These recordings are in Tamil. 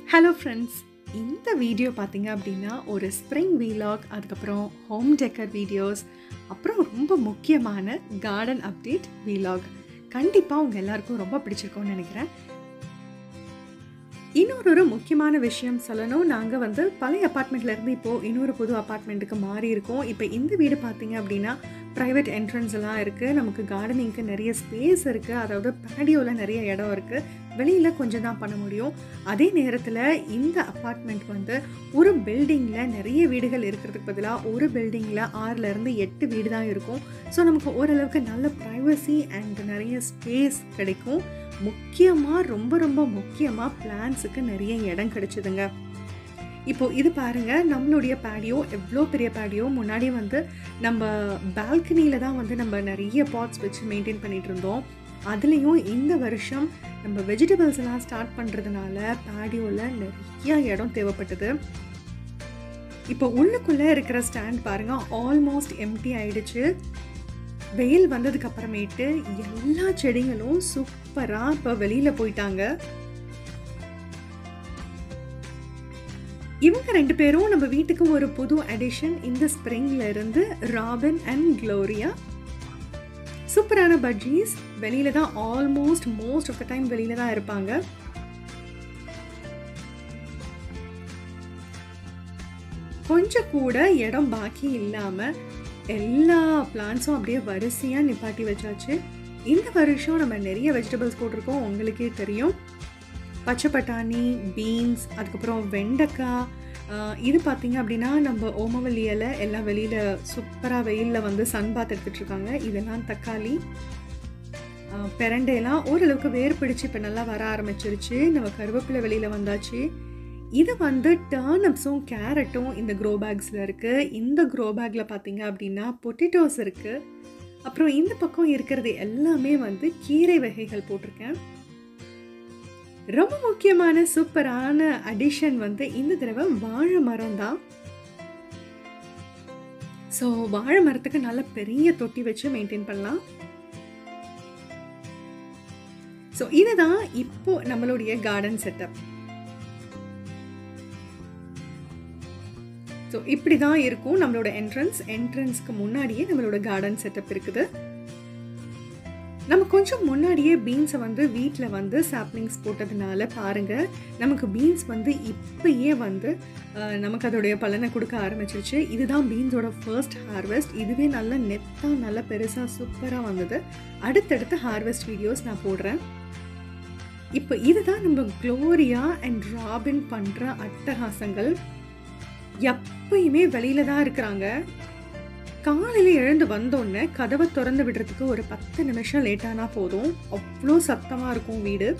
ஹலோ ஃப்ரெண்ட்ஸ், இந்த வீடியோ பார்த்தீங்க அப்படின்னா ஒரு ஸ்ப்ரிங் வீலாக், அதுக்கப்புறம் ஹோம் டெக்கர் வீடியோஸ், அப்புறம் ரொம்ப முக்கியமான கார்டன் அப்டேட் வீலாக். கண்டிப்பாக உங்கள் எல்லாருக்கும் ரொம்ப பிடிச்சிருக்கோன்னு நினைக்கிறேன். இன்னொரு முக்கியமான விஷயம் சொல்லணும். நாங்கள் பழைய அப்பார்ட்மெண்ட்லேருந்து இப்போது இன்னொரு புது அப்பார்ட்மெண்ட்டுக்கு மாறி இருக்கோம். இப்போ இந்த வீடு பார்த்தீங்க அப்படின்னா ப்ரைவேட் என்ட்ரன்ஸ் எல்லாம் இருக்குது. நமக்கு கார்டனிங்க்கு நிறைய ஸ்பேஸ் இருக்குது. அதாவது பேடியோவில் நிறைய இடம் இருக்குது. வெளியில் கொஞ்சம் தான் பண்ண முடியும். அதே நேரத்தில் இந்த அப்பார்ட்மெண்ட் ஒரு பில்டிங்கில் நிறைய வீடுகள் இருக்கிறதுக்கு பதிலாக ஒரு பில்டிங்கில் 6லேருந்து 8 வீடு தான் இருக்கும். ஸோ நமக்கு ஓரளவுக்கு நல்ல ப்ரைவசி அண்ட் நிறைய ஸ்பேஸ் கிடைக்கும். முக்கியமாக ரொம்ப முக்கியமாக பிளான்ஸுக்கு நிறைய இடம் கிடைச்சிதுங்க. இப்போது இது பாருங்கள், நம்மளுடைய பேடியோ எவ்வளோ பெரிய பேடியோ. முன்னாடி நம்ம பால்கனியில் தான் நம்ம நிறைய பாட்ஸ் வச்சு மெயின்டைன் பண்ணிகிட்டு இருந்தோம். அதுலேயும் இந்த வருஷம் நம்ம வெஜிடபிள்ஸ் எல்லாம் ஸ்டார்ட் பண்ணுறதுனால பேடியோவில் நிறைய இடம் தேவைப்பட்டது. இப்போ உள்ளுக்குள்ளே இருக்கிற ஸ்டாண்ட் பாருங்கள், ஆல்மோஸ்ட் எம்டி ஆயிடுச்சு. வெயில் வந்ததுக்கு அப்புறமேட்டு எல்லா செடிகளும் சூப்பராக இப்போ வெளியில் போயிட்டாங்க. இவங்க 2 பேரும் நம்ம வீட்டுக்கு ஒரு புது அடிஷன். இந்த ஸ்ப்ரிங்ல இருந்து ராபின் அண்ட் க்ளோரியா. சூப்பரான பட்ஜீஸ். வெளியில தான் மோஸ்ட் ஆஃப் த டைம் வெளியில தான் இருப்பாங்க. கொஞ்சம் கூட இடம் பாக்கி இல்லாம எல்லா பிளான்ஸும் அப்படியே வரிசையா நிப்பாட்டி வச்சாச்சு. இந்த வருஷம் நம்ம நிறைய வெஜிடபிள்ஸ் போட்டிருக்கோம். உங்களுக்கே தெரியும், பச்சை பட்டாணி, பீன்ஸ், அதுக்கப்புறம் வெண்டைக்காய். இது பார்த்தீங்க அப்படின்னா நம்ம ஓமவல்லி இலை எல்லாம் வெளியில் சூப்பராக வெயிலில் சன் பாத் எடுத்துகிட்டு இருக்காங்க. இதெல்லாம் தக்காளி, பெரண்டையெல்லாம் ஓரளவுக்கு வேர் பிடிச்சி இப்போ நல்லா வர ஆரம்பிச்சிருச்சு. நம்ம கருவேப்பிலை வெளியில் வந்தாச்சு. இது டர்னப்ஸும் கேரட்டும் இந்த க்ரோ பேக்ஸில் இருக்குது. இந்த க்ரோ பேக்கில் பார்த்தீங்க அப்படின்னா பொட்டேட்டோஸ் இருக்குது. அப்புறம் இந்த பக்கம் இருக்கிறது எல்லாமே கீரை வகைகள் போட்டிருக்கேன். ரொம்ப முக்கியமான சூப்பரான அடிஷன் இந்த தடவை வாழை மரம் தான். ஸோ வாழை மரத்துக்கு நல்ல பெரிய தொட்டி வச்சு மெயின்டைன் பண்ணலாம். ஸோ இதுதான் இப்போ நம்மளுடைய கார்டன் செட்டப். ஸோ இப்படி தான் இருக்கும் நம்மளோட என்ட்ரன்ஸ்க்கு முன்னாடியே நம்மளோட கார்டன் செட்டப் இருக்குது. நம்ம கொஞ்சம் முன்னாடியே பீன்ஸை வீட்டில் சாப்லிங்ஸ் போட்டதுனால பாருங்கள், நமக்கு பீன்ஸ் இப்பயே நமக்கு அதோடைய பலனை கொடுக்க ஆரம்பிச்சிருச்சு. இதுதான் பீன்ஸோட ஃபர்ஸ்ட் ஹார்வெஸ்ட். இதுவே நல்ல நெத்தாக நல்ல பெருசாக சூப்பராக வந்தது. அடுத்தடுத்த ஹார்வெஸ்ட் வீடியோஸ் நான் போடுறேன். இப்போ இதுதான் நம்ம க்ளோரியா அண்ட் ராபின் பண்ணுற அட்டகாசங்கள். எப்பயுமே வெளியில தான் இருக்கிறாங்க. காலையில் எழுந்து வந்தோடனே கதவை திறந்து விடுறதுக்கு ஒரு 10 நிமிஷம் லேட்டானா போதும், அவ்வளோ சத்தமாக இருக்கும் வீடு.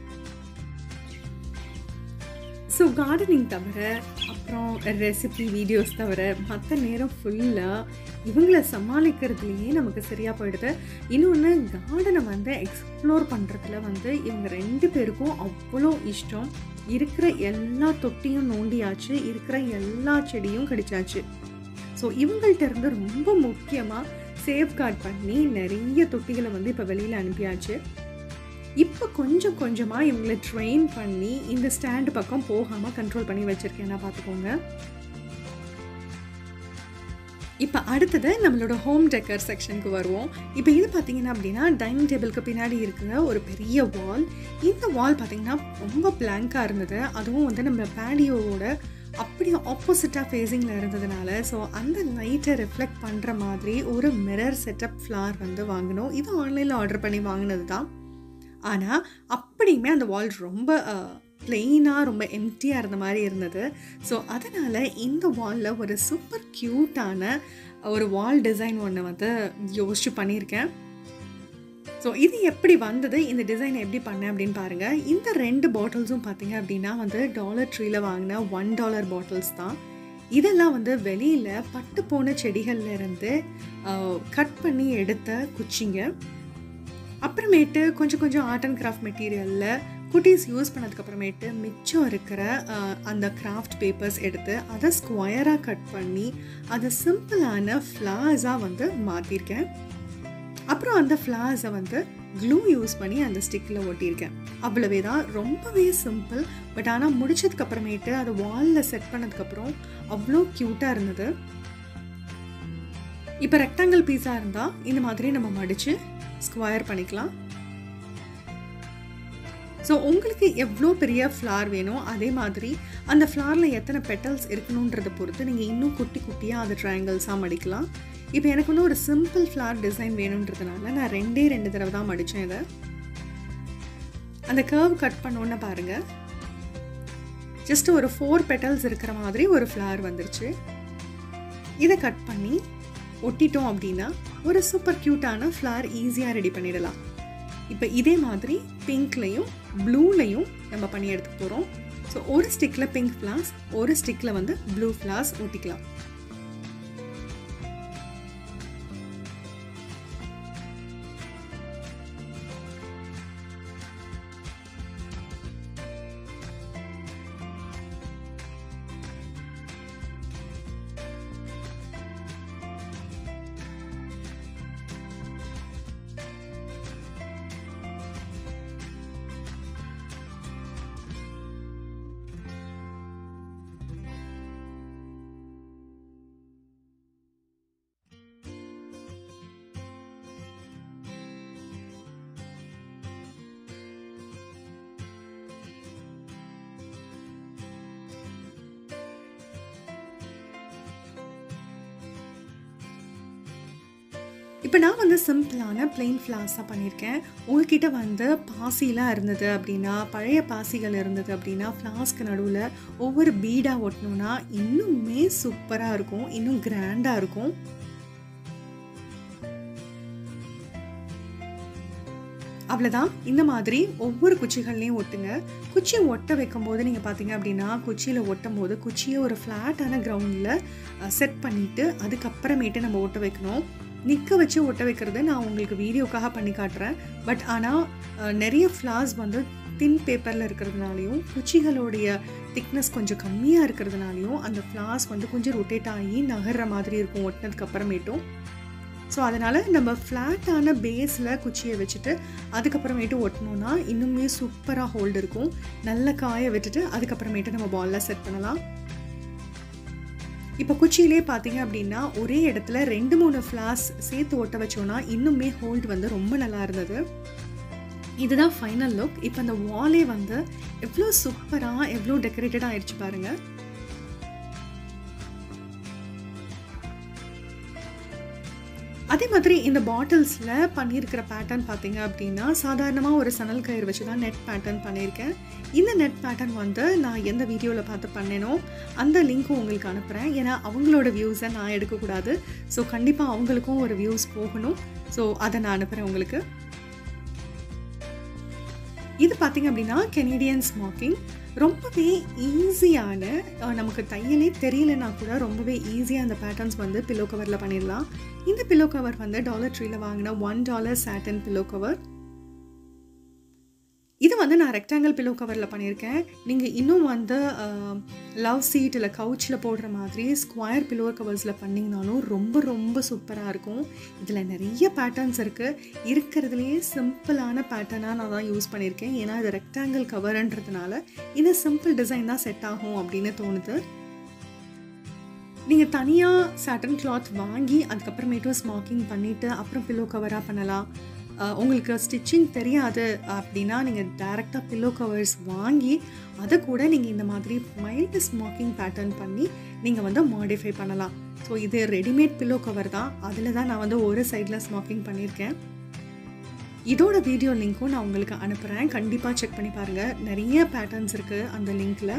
ஸோ கார்டனிங் தவிர, அப்புறம் ரெசிபி வீடியோஸ் தவிர மற்ற நேரம் ஃபுல்லாக இவங்களை சமாளிக்கிறதுலையே நமக்கு சரியாக போயிடுது. இன்னொன்று, கார்டனை எக்ஸ்ப்ளோர் பண்ணுறதுல இவங்க 2 பேருக்கும் அவ்வளோ இஷ்டம். இருக்கிற எல்லா தொட்டியும் நோண்டியாச்சு, இருக்கிற எல்லா செடியும் கடிச்சாச்சு. ஸோ இவங்கள்ட்ட இருந்து ரொம்ப முக்கியமாக சேஃப்கார்ட் பண்ணி நிறைய தொட்டிகளை இப்போ வெளியில் அனுப்பியாச்சு. இப்போ கொஞ்சம் கொஞ்சமாக இவங்களை ட்ரெயின் பண்ணி இந்த ஸ்டாண்டு பக்கம் போகாமல் கண்ட்ரோல் பண்ணி வச்சுருக்கேன்னா பார்த்துக்கோங்க. இப்போ அடுத்தது நம்மளோட ஹோம் டெக்கர் செக்ஷனுக்கு வருவோம். இப்போ இது பார்த்தீங்கன்னா அப்படின்னா டைனிங் டேபிளுக்கு பின்னாடி இருக்கிற ஒரு பெரிய வால். இந்த வால் பார்த்தீங்கன்னா ரொம்ப பிளாங்காக இருந்தது. அதுவும் நம்ம பேடியோவோட அப்படியே ஆப்போசிட்டாக ஃபேஸிங்கில் இருந்ததுனால ஸோ அந்த லைட்டை ரிஃப்ளெக்ட் பண்ணுற மாதிரி ஒரு மிரர் செட்டப் ஃப்ளார் வாங்கினோம். இது ஆன்லைனில் ஆர்டர் பண்ணி வாங்கினது தான். ஆனால் அப்படியுமே அந்த வால் ரொம்ப பிளெயினாக ரொம்ப எம்டியாக இருந்த மாதிரி இருந்தது. ஸோ அதனால் இந்த வாலில் ஒரு சூப்பர் க்யூட்டான ஒரு வால் டிசைன் ஒன்று யோசிச்சு பண்ணியிருக்கேன். ஸோ இது எப்படி வந்தது, இந்த டிசைனை எப்படி பண்ணேன் அப்படின்னு பாருங்கள். இந்த 2 பாட்டில்ஸும் பார்த்தீங்க அப்படின்னா டாலர் ட்ரீயில் வாங்கின $1 பாட்டில்ஸ் தான். இதெல்லாம் வெளியில் பட்டு போன செடிகள்லேருந்து கட் பண்ணி எடுத்த குச்சிங்க. அப்புறமேட்டு கொஞ்சம் ஆர்ட் அண்ட் கிராஃப்ட் மெட்டீரியலில் குட்டீஸ் யூஸ் பண்ணதுக்கப்புறமேட்டு மிச்சம் இருக்கிற அந்த கிராஃப்ட் பேப்பர்ஸ் எடுத்து அதை ஸ்கொயராக கட் பண்ணி அதை சிம்பிளான ஃப்ளார்ஸாக மாற்றிருக்கேன். அப்புறம் அந்த ஃப்ளார்ஸை க்ளூ யூஸ் பண்ணி அந்த ஸ்டிக்கில் ஒட்டியிருக்கேன். அவ்வளவே தான், ரொம்பவே சிம்பிள். பட் ஆனால் முடிச்சதுக்கப்புறமேட்டு அது வாலில் செட் பண்ணதுக்கப்புறம் அவ்வளோ க்யூட்டாக இருந்தது. இப்போ ரெக்டாங்கிள் பீஸாக இருந்தால் இந்த மாதிரி நம்ம மடித்து ஸ்கொயர் பண்ணிக்கலாம். ஸோ உங்களுக்கு எவ்வளோ பெரிய ஃப்ளார் வேணும், அதே மாதிரி அந்த ஃப்ளாரில் எத்தனை பெட்டல்ஸ் இருக்கணுன்றதை பொறுத்து நீங்கள் இன்னும் குட்டி குட்டியாக அது ட்ரையாங்கிள்ஸாக மடிக்கலாம். இப்போ எனக்கு வந்து ஒரு சிம்பிள் ஃப்ளார் டிசைன் வேணுன்றதுனால நான் 2 தடவை தான் மடித்தேன். இதை அந்த கர்வ் கட் பண்ணோன்னு பாருங்கள், ஜஸ்ட் ஒரு 4 பெட்டல்ஸ் இருக்கிற மாதிரி ஒரு ஃப்ளார் வந்துருச்சு. இதை கட் பண்ணி ஒட்டிட்டோம் அப்படின்னா ஒரு சூப்பர் க்யூட்டான ஃப்ளார் ஈஸியாக ரெடி பண்ணிடலாம். இப்போ இதே மாதிரி பிங்க்லையும் ப்ளூலையும் நம்ம பண்ணி எடுத்துக்க போகிறோம். ஸோ ஒரு ஸ்டிக்கில் பிங்க் ஃப்ளார்ஸ், ஒரு ஸ்டிக்கில் வந்து ப்ளூ ஃப்ளார்ஸ் ஒட்டிக்கலாம். இப்போ நான் வந்து சிம்பிளான பிளெயின் ஃப்ளார்ஸாக பண்ணியிருக்கேன். உங்ககிட்ட வந்து பாசிலாம் இருந்தது அப்படின்னா, பழைய பாசிகள் இருந்தது அப்படின்னா, ஃப்ளாஸ்க்கு நடுவில் ஒவ்வொரு பீடாக ஒட்டணுன்னா இன்னுமே சூப்பராக இருக்கும், இன்னும் கிராண்டாக இருக்கும். அவ்வளோதான், இந்த மாதிரி ஒவ்வொரு குச்சிகள்லையும் ஒட்டுங்க. குச்சி ஒட்ட வைக்கும் போது நீங்கள் பார்த்தீங்க அப்படின்னா, குச்சியில் ஒட்டும் போது குச்சியை ஒரு ஃப்ளாட்டான கிரவுண்டில் செட் பண்ணிவிட்டு அதுக்கப்புறமேட்டு நம்ம ஒட்ட வைக்கணும். நிற்க வச்சு ஒட்ட வைக்கிறது நான் உங்களுக்கு வீடியோக்காக பண்ணி காட்டுறேன். பட் ஆனால் நிறைய ஃப்ளார்ஸ் வந்து தின் பேப்பரில் இருக்கிறதுனாலையும் குச்சிகளுடைய திக்னஸ் கொஞ்சம் கம்மியாக இருக்கிறதுனாலையும் அந்த ஃப்ளார்ஸ் வந்து கொஞ்சம் ரொட்டேட் ஆகி நகர்ற மாதிரி இருக்கும் ஒட்டினதுக்கு அப்புறமேட்டும். ஸோ அதனால் நம்ம ஃப்ளாட்டான பேஸில் குச்சியை வச்சுட்டு அதுக்கப்புறமேட்டு ஒட்டினோன்னா இன்னுமே சூப்பராக ஹோல்டு இருக்கும். நல்ல காய விட்டுட்டு அதுக்கப்புறமேட்டு நம்ம பாலில் செட் பண்ணலாம். இப்போ குச்சியிலே பார்த்தீங்க அப்படின்னா ஒரே இடத்துல 2-3 ஃப்ளார்ஸ் சேர்த்து ஒட்ட வச்சோன்னா இன்னுமே ஹோல்டு வந்து ரொம்ப நல்லா இருந்தது. இதுதான் ஃபைனல் லுக். இப்போ அந்த வாலே வந்து எவ்வளோ சூப்பராக எவ்வளோ டெக்கரேட்டடாக ஆயிடுச்சு பாருங்கள். அதே மாதிரி இந்த பாட்டில்ஸில் பண்ணியிருக்கிற பேட்டர்ன் பார்த்தீங்க அப்படின்னா சாதாரணமாக ஒரு சணல் கயிறு வச்சு தான் நெட் பேட்டர்ன் பண்ணியிருக்கேன். இந்த நெட் பேட்டர்ன் வந்து நான் எந்த வீடியோவில் பார்த்து பண்ணேனோ அந்த லிங்க்கும் உங்களுக்கு அனுப்புகிறேன். ஏன்னா அவங்களோட வியூஸை நான் எடுக்கக்கூடாது. ஸோ கண்டிப்பாக அவங்களுக்கும் ஒரு வியூஸ் போகணும். ஸோ அதை நான் அனுப்புகிறேன் உங்களுக்கு. இது பார்த்தீங்க அப்படின்னா கெனடியன் ஸ்மாக்கிங். ரொம்பவே ஈஸியான, நமக்கு தையலே தெரியலனா கூட ரொம்பவே ஈஸியாக அந்த பேட்டர்ன்ஸ் வந்து பில்லோ கவரில் பண்ணிடலாம். இந்த பில்லோ கவர் வந்து டாலர் ட்ரீயில் வாங்கின $1 சாட்டன் பில்லோ கவர். இது வந்து நான் ரெக்டாங்கிள் பில்லோ கவரில் பண்ணியிருக்கேன். நீங்கள் இன்னும் வந்து லவ் சீட் இல்லை கவுச்சில் போடுற மாதிரி ஸ்கொயர் பில்லோ கவர்ஸில் பண்ணிங்கனாலும் ரொம்ப ரொம்ப சூப்பராக இருக்கும். இதில் நிறைய பேட்டர்ன்ஸ் இருக்குது. இருக்கிறதுலையே சிம்பிளான பேட்டர்னாக நான் தான் யூஸ் பண்ணியிருக்கேன். ஏன்னா இது ரெக்டாங்கிள் கவர்ன்றதுனால இந்த சிம்பிள் டிசைன் தான் செட் ஆகும் அப்படின்னு தோணுது. நீங்கள் தனியாக சாட்டன் கிளாத் வாங்கி அதுக்கப்புறமேட்டும் ஸ்மாக்கிங் பண்ணிவிட்டு அப்புறம் பில்லோ கவராக பண்ணலாம். உங்களுக்கு ஸ்டிச்சிங் தெரியாது அப்படின்னா நீங்கள் டைரெக்டாக பில்லோ கவர்ஸ் வாங்கி அதை கூட நீங்கள் இந்த மாதிரி மைல்டு ஸ்மாக்கிங் பேட்டர்ன் பண்ணி நீங்கள் வந்து மாடிஃபை பண்ணலாம். ஸோ இது ரெடிமேட் பில்லோ கவர் தான். அதில் தான் நான் வந்து ஒரு சைடில் ஸ்மாக்கிங் பண்ணியிருக்கேன். இதோட வீடியோ லிங்க்கும் நான் உங்களுக்கு அனுப்புகிறேன். கண்டிப்பாக செக் பண்ணி பாருங்கள். நிறைய பேட்டர்ன்ஸ் இருக்குது அந்த லிங்க்கில்.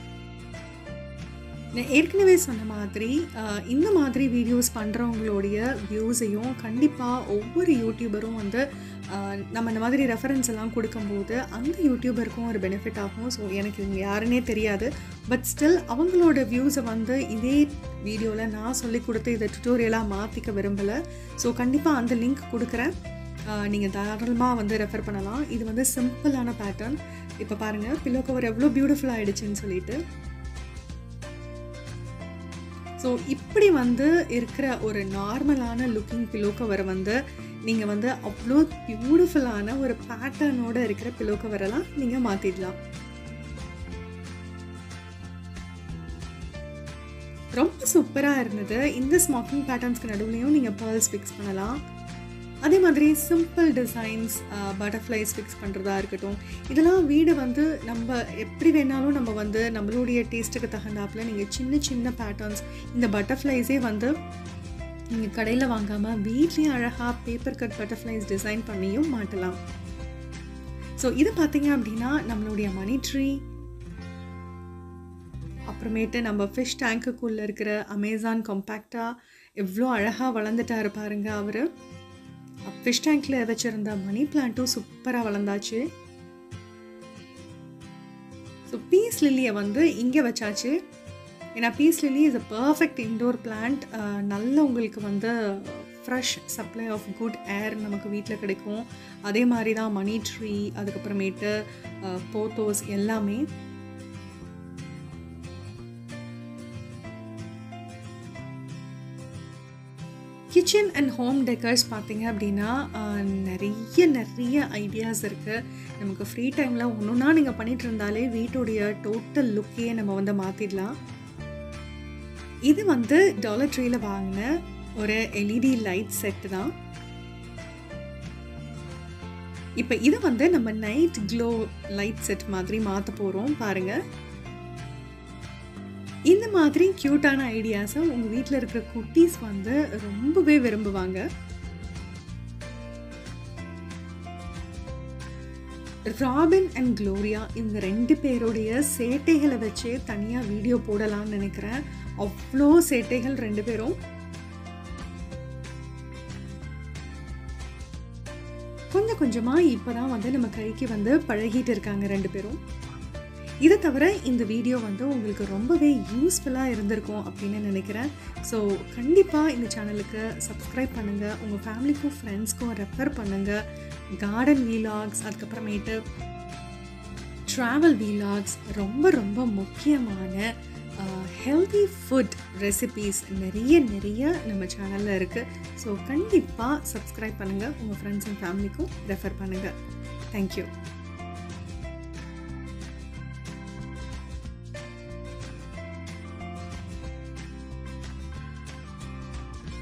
நான் ஏற்கனவே சொன்ன மாதிரி இந்த மாதிரி வீடியோஸ் பண்ணுறவங்களுடைய வியூஸையும் கண்டிப்பாக ஒவ்வொரு யூடியூபரும் வந்து நம்ம இந்த மாதிரி ரெஃபரன்ஸ் எல்லாம் கொடுக்கும்போது அந்த யூடியூபருக்கும் ஒரு பெனிஃபிட் ஆகும். ஸோ எனக்கு இவங்க யாருன்னே தெரியாது. பட் ஸ்டில் அவங்களோட வியூஸை வந்து இதே வீடியோவில் நான் சொல்லி கொடுத்து இதை டுட்டோரியலாக மாற்றிக்க விரும்பலை. ஸோ கண்டிப்பாக அந்த லிங்க் கொடுக்குறேன். நீங்கள் தாராளமாக வந்து ரெஃபர் பண்ணலாம். இது வந்து சிம்பிளான பேட்டர்ன். இப்போ பாருங்கள் பில்லோ கவர் எவ்வளோ பியூட்டிஃபுல்லாக ஆகிடுச்சின்னு சொல்லிட்டு. ஸோ ஸோ இப்படி வந்து இருக்கிற ஒரு நார்மலான லுக்கிங் பில்லோ கவரை வந்து நீங்கள் வந்து அவ்வளோ பியூட்டிஃபுல்லான ஒரு பேட்டர்னோட இருக்கிற பில்லோ கவரெல்லாம் நீங்கள் மாற்றிடலாம். ரொம்ப சூப்பராக இருந்தது. இந்த ஸ்மாக்கிங் பேட்டர்ன்ஸ்க்கு நடுவுலையும் நீங்கள் பேர்ல்ஸ் ஃபிக்ஸ் பண்ணலாம். அதே மாதிரி சிம்பிள் டிசைன்ஸ், பட்டர்ஃப்ளைஸ் ஃபிக்ஸ் பண்ணுறதா இருக்கட்டும், இதெல்லாம் வீடு வந்து நம்ம எப்படி வேணாலும் நம்ம வந்து நம்மளுடைய டேஸ்ட்டுக்கு தகுந்தாப்பில் நீங்கள் சின்ன சின்ன பேட்டர்ன்ஸ், இந்த பட்டர்ஃப்ளைஸே வந்து நீங்கள் கடையில் வாங்காமல் வீட்லேயும் அழகாக பேப்பர் கட் பட்டர்ஃப்ளைஸ் டிசைன் பண்ணியும் மாட்டலாம். ஸோ இது பார்த்தீங்க அப்படின்னா நம்மளுடைய மணி ட்ரீ, அப்புறமேட்டு நம்ம ஃபிஷ் டேங்க்குள்ளே இருக்கிற அமேசான் காம்பேக்டாக எவ்வளோ அழகாக வளர்ந்துட்டாரு பாருங்க அவர். ஃபிஷ் டேங்க்கில் வச்சுருந்த மணி பிளான்ட்டும் சூப்பராக வளர்ந்தாச்சு. ஸோ பீஸ் லில்லியை வந்து இங்கே வச்சாச்சு. ஏன்னா peace lily is a perfect indoor plant. நல்ல உங்களுக்கு வந்து fresh supply of good air நமக்கு வீட்டில் கிடைக்கும். அதே மாதிரி தான் மணி ட்ரீ, அதுக்கப்புறமேட்டு போத்தோஸ் எல்லாமே. கிச்சன் அண்ட் ஹோம் டெக்கர்ஸ் பார்த்தீங்க அப்படின்னா நிறைய ஐடியாஸ் இருக்குது. நமக்கு ஃப்ரீ டைமில் ஒன்றுனா நீங்கள் பண்ணிகிட்டு இருந்தாலே வீட்டுடைய டோட்டல் லுக்கையே நம்ம வந்து மாற்றிடலாம். இது வந்து டாலர் ட்ரீயில் வாங்கின ஒரு எல்இடி லைட் செட்டு தான். இப்போ இதை வந்து நம்ம நைட் க்ளோ லைட் செட் மாதிரி மாற்ற போகிறோம் பாருங்கள். இந்த மாதிரி க்யூட்டான ஐடியாஸை உங்கள் வீட்டில் இருக்கிற குட்டீஸ் வந்து ரொம்பவே விரும்புவாங்க. ராபின் அண்ட் க்ளோரியா இந்த 2 பேருடைய சேட்டைகளை வச்சே தனியாக வீடியோ போடலான்னு நினைக்கிறேன். அவ்வளோ சேட்டைகள் 2 பேரும். கொஞ்சம் கொஞ்சமாக இப்போ தான் வந்து நம்ம கைக்கு வந்து பழகிட்டு இருக்காங்க 2 பேரும். இதை தவிர இந்த வீடியோ வந்து உங்களுக்கு ரொம்பவே யூஸ்ஃபுல்லாக இருந்திருக்கும் அப்படின்னு நினைக்கிறேன். ஸோ கண்டிப்பாக இந்த சேனலுக்கு சப்ஸ்கிரைப் பண்ணுங்கள், உங்கள் ஃபேமிலிக்கும் ஃப்ரெண்ட்ஸ்க்கும் ரெஃபர் பண்ணுங்கள். கார்டன் வீலாக்ஸ், அதுக்கப்புறமேட்டு ட்ராவல் வீலாக்ஸ், ரொம்ப ரொம்ப முக்கியமான ஹெல்தி ஃபுட் ரெசிபீஸ் நிறைய நம்ம சேனலில் இருக்குது. ஸோ கண்டிப்பாக சப்ஸ்கிரைப் பண்ணுங்கள், உங்கள் ஃப்ரெண்ட்ஸ் அண்ட் ஃபேமிலிக்கும் ரெஃபர் பண்ணுங்கள். தேங்க்யூ.